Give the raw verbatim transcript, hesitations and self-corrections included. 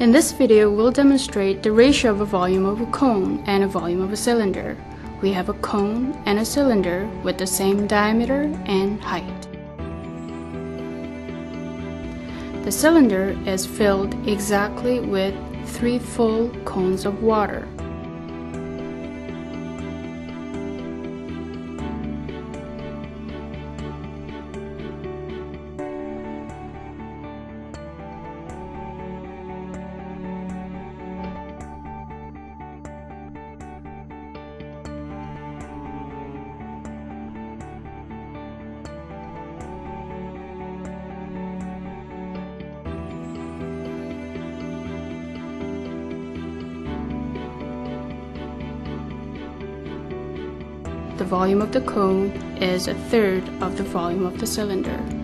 In this video, we'll demonstrate the ratio of a volume of a cone and a volume of a cylinder. We have a cone and a cylinder with the same diameter and height. The cylinder is filled exactly with three full cones of water. The volume of the cone is a third of the volume of the cylinder.